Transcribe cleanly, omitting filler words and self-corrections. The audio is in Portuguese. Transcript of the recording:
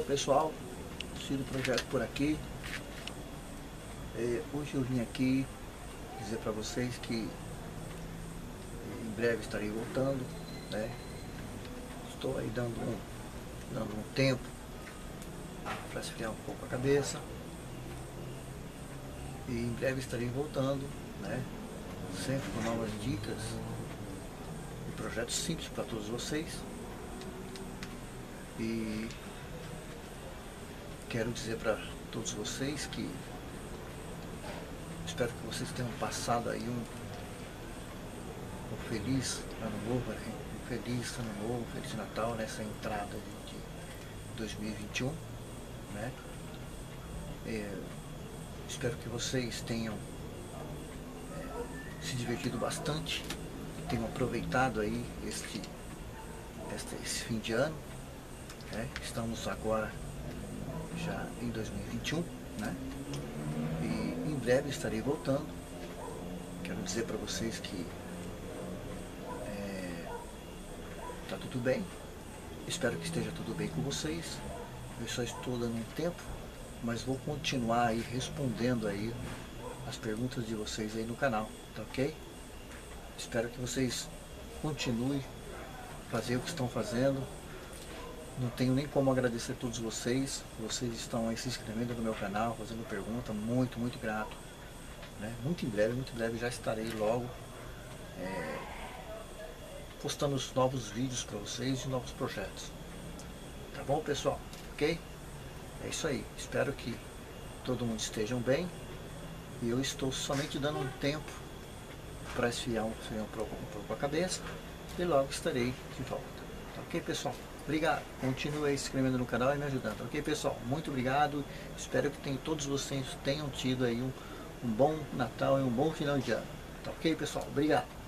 pessoal, Ciro Projeto por aqui. Hoje eu vim aqui dizer para vocês que em breve estarei voltando, né? Estou aí dando um tempo para esfriar um pouco a cabeça. E em breve estarei voltando, né? Sempre com novas dicas e projetos simples para todos vocês. E quero dizer para todos vocês que espero que vocês tenham passado aí um feliz ano novo, né? Um feliz ano novo, um feliz Natal nessa entrada de 2021, né? Espero que vocês tenham se divertido bastante, tenham aproveitado aí esse fim de ano, né? Estamos agora já em 2021, né? E em breve estarei voltando. Quero dizer para vocês que tá tudo bem. Espero que esteja tudo bem com vocês. Eu só estou dando um tempo, mas vou continuar aí respondendo aí as perguntas de vocês aí no canal, tá ok? Espero que vocês continuem a fazer o que estão fazendo. Não tenho nem como agradecer a todos vocês. Vocês estão aí se inscrevendo no meu canal, fazendo pergunta, muito, muito grato, né? Muito em breve já estarei logo postando os novos vídeos para vocês e novos projetos. Tá bom, pessoal? Ok? É isso aí. Espero que todo mundo estejam bem. E eu estou somente dando um tempo para esfriar um pouco a cabeça. E logo estarei de volta. Tá ok, pessoal? Obrigado. Continue aí se inscrevendo no canal e me ajudando. Tá ok, pessoal? Muito obrigado. Espero que todos vocês tenham tido aí um bom Natal e um bom final de ano. Tá ok, pessoal? Obrigado.